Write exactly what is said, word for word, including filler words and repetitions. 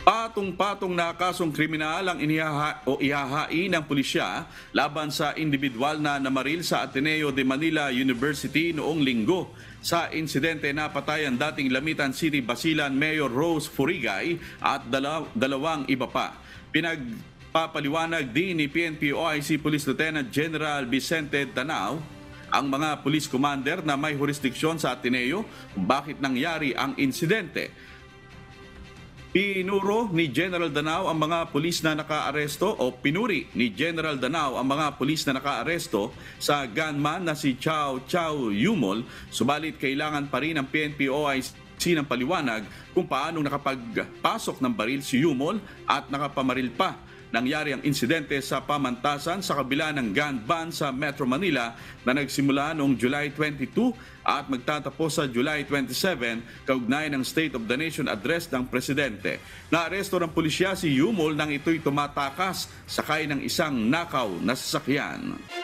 Patong-patong na kasong kriminal ang inihaha o ihahain ng pulisya laban sa individual na namaril sa Ateneo de Manila University noong linggo. Sa insidente napatay ang dating Lamitan City Basilan Mayor Rose Furigay at dalaw- dalawang iba pa. Pinagpapaliwanag din ni P N P O I C Police Lieutenant General Vicente Danao ang mga police commander na may jurisdiksyon sa Ateneo kung bakit nangyari ang insidente. Pinuro ni General Danao ang mga pulis na nakaaresto o pinuri ni General Danao ang mga pulis na nakaaresto sa gunman na si Chow Chow Yumol, subalit kailangan pa rin ng P N P O I C ng paliwanag kung paano nakapagpasok ng baril si Yumol at nakapamaril pa. Nangyari ang insidente sa pamantasan sa kabila ng gun ban sa Metro Manila na nagsimula noong July twenty-two at magtatapos sa July twenty-seven kaugnay ng State of the Nation address ng Presidente. Naaresto ng pulisya si Yumol nang ito'y tumatakas sakay ng isang nakaw na sasakyan.